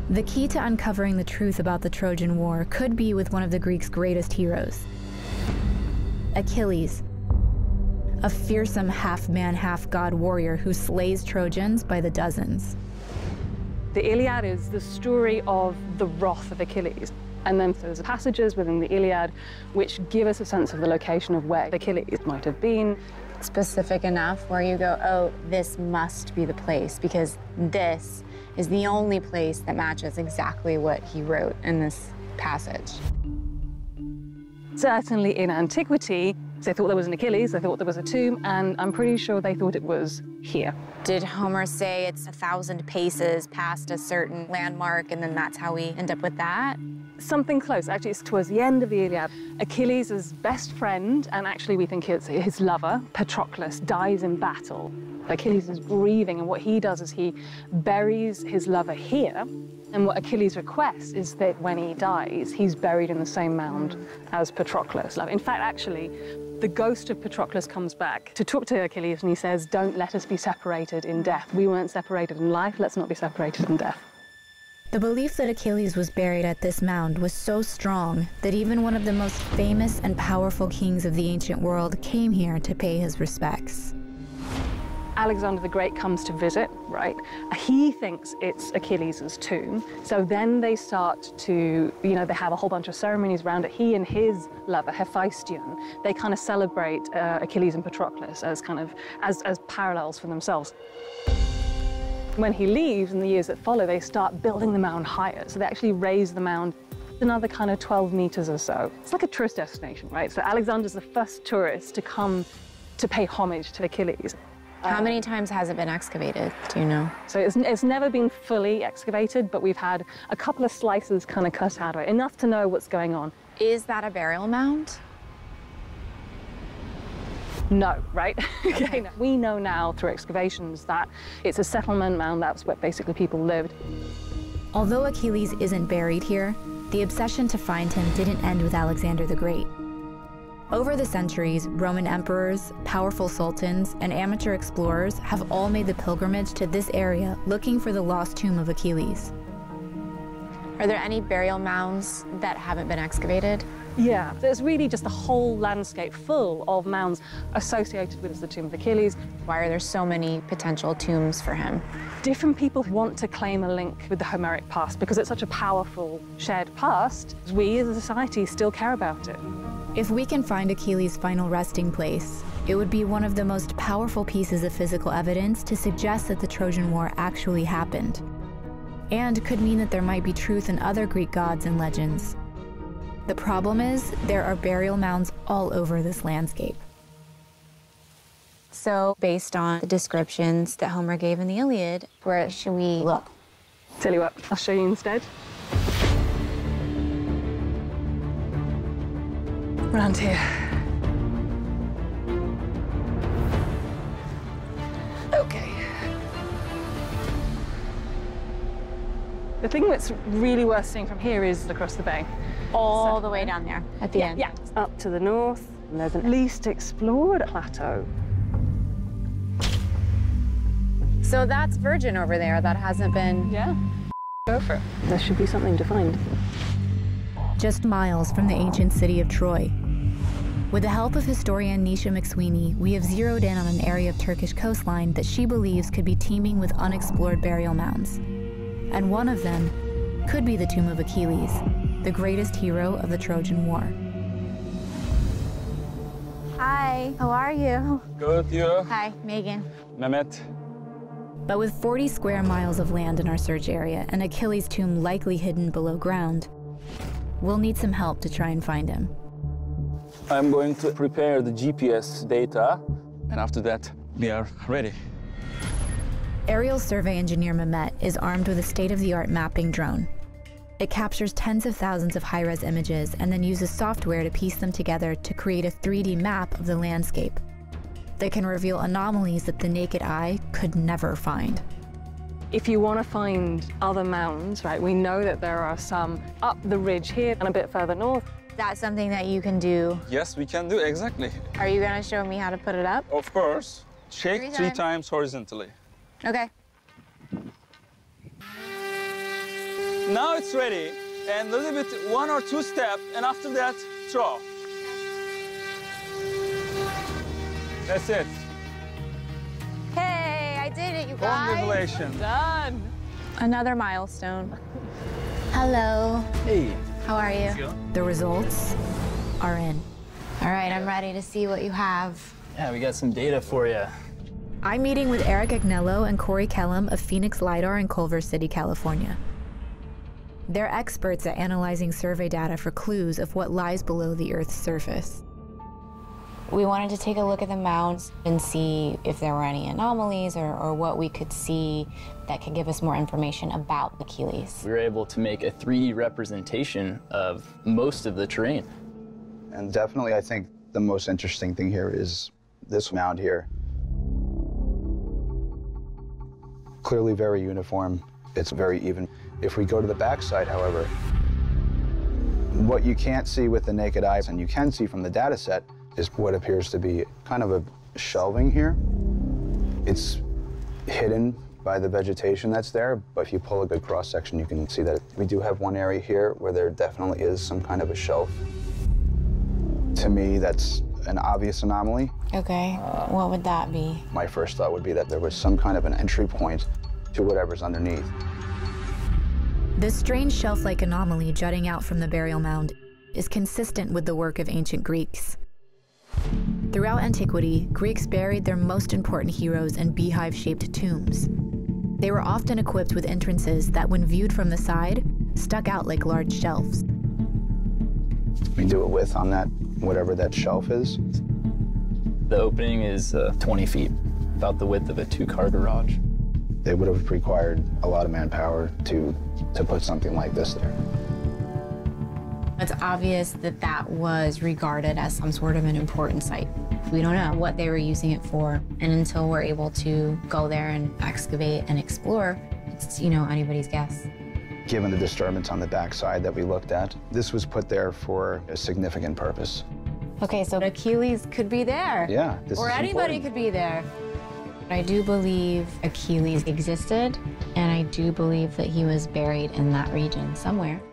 The key to uncovering the truth about the Trojan War could be with one of the Greeks' greatest heroes, Achilles, a fearsome half-man, half-god warrior who slays Trojans by the dozens. The Iliad is the story of the wrath of Achilles. And then there's passages within the Iliad which give us a sense of the location of where Achilles might have been. Specific enough where you go, oh, this must be the place, because this is the only place that matches exactly what he wrote in this passage. Certainly in antiquity, they thought there was an Achilles, they thought there was a tomb, and I'm pretty sure they thought it was here. Did Homer say it's 1,000 paces past a certain landmark, and then that's how we end up with that? Something close. Actually, it's towards the end of the Iliad. Achilles' best friend, and actually we think it's his lover, Patroclus, dies in battle. Achilles is grieving, and what he does is he buries his lover here. And what Achilles requests is that when he dies, he's buried in the same mound as Patroclus. In fact, actually, the ghost of Patroclus comes back to talk to Achilles, and he says, don't let us be separated in death. We weren't separated in life, let's not be separated in death. The belief that Achilles was buried at this mound was so strong that even one of the most famous and powerful kings of the ancient world came here to pay his respects. Alexander the Great comes to visit, right? He thinks it's Achilles' tomb. So then they start to, they have a whole bunch of ceremonies around it. He and his lover, Hephaestion, they kind of celebrate Achilles and Patroclus as as parallels for themselves. When he leaves, in the years that follow, they start building the mound higher. So they actually raise the mound another kind of 12 meters or so. It's like a tourist destination, right? So Alexander's the first tourist to come to pay homage to Achilles. How many times has it been excavated, do you know? So it's never been fully excavated, but we've had a couple of slices kind of cut out of it, enough to know what's going on. Is that a burial mound? No, right? Okay. No. We know now through excavations that it's a settlement mound. That's where basically people lived. Although Achilles isn't buried here, the obsession to find him didn't end with Alexander the Great. Over the centuries, Roman emperors, powerful sultans, and amateur explorers have all made the pilgrimage to this area looking for the lost tomb of Achilles. Are there any burial mounds that haven't been excavated? Yeah, there's really just a whole landscape full of mounds associated with the tomb of Achilles. Why are there so many potential tombs for him? Different people want to claim a link with the Homeric past because it's such a powerful shared past. We as a society still care about it. If we can find Achilles' final resting place, it would be one of the most powerful pieces of physical evidence to suggest that the Trojan War actually happened, and could mean that there might be truth in other Greek gods and legends. The problem is, there are burial mounds all over this landscape. So, based on the descriptions that Homer gave in the Iliad, where should we look? Tell you what, I'll show you instead. Around here. Okay. The thing that's really worth seeing from here is across the bay. All the way down there at the end? Yeah, up to the north, and there's an least explored plateau. So that's virgin over there, that hasn't been... Yeah, go for it. There should be something to find. Just miles from the ancient city of Troy. With the help of historian Nisha McSweeney, we have zeroed in on an area of Turkish coastline that she believes could be teeming with unexplored burial mounds. And one of them could be the tomb of Achilles, the greatest hero of the Trojan War. Hi, how are you? Good, you? Hi, Megan. Mehmet. But with 40 square miles of land in our search area and Achilles' tomb likely hidden below ground, we'll need some help to try and find him. I'm going to prepare the GPS data, and after that, we are ready. Aerial survey engineer Mehmet is armed with a state-of-the-art mapping drone. It captures tens of thousands of high-res images and then uses software to piece them together to create a 3D map of the landscape that can reveal anomalies that the naked eye could never find. If you want to find other mounds, right, we know that there are some up the ridge here and a bit further north. That's something that you can do? Yes, we can do, exactly. Are you going to show me how to put it up? Of course. Shake three times horizontally. Okay. Now it's ready. And a little bit, 1 or 2 steps, and after that, throw. That's it. Hey, I did it, you guys. Congratulations. Done. Another milestone. Hello. Hey. How are you? The results are in. All right, I'm ready to see what you have. Yeah, we got some data for you. I'm meeting with Eric Agnello and Corey Kellum of Phoenix LiDAR in Culver City, California. They're experts at analyzing survey data for clues of what lies below the Earth's surface. We wanted to take a look at the mounds and see if there were any anomalies or what we could see that could give us more information about Achilles. We were able to make a 3D representation of most of the terrain. And definitely, I think the most interesting thing here is this mound here. Clearly very uniform. It's very even. If we go to the backside, however, what you can't see with the naked eye and you can see from the data set is what appears to be kind of a shelving here. It's hidden by the vegetation that's there, but if you pull a good cross-section, you can see that we do have one area here where there definitely is some kind of a shelf. To me, that's an obvious anomaly. Okay, what would that be? My first thought would be that there was some kind of an entry point to whatever's underneath. This strange shelf-like anomaly jutting out from the burial mound is consistent with the work of ancient Greeks. Throughout antiquity, Greeks buried their most important heroes in beehive-shaped tombs. They were often equipped with entrances that, when viewed from the side, stuck out like large shelves. We do a width on that, whatever that shelf is. The opening is 20 feet, about the width of a 2-car garage. They would have required a lot of manpower to put something like this there. It's obvious that that was regarded as some sort of an important site. We don't know what they were using it for, and until we're able to go there and excavate and explore, it's, anybody's guess. Given the disturbance on the backside that we looked at, this was put there for a significant purpose. Okay, so Achilles could be there. Yeah, this or is anybody important. could be there. I do believe Achilles existed, and I do believe that he was buried in that region somewhere.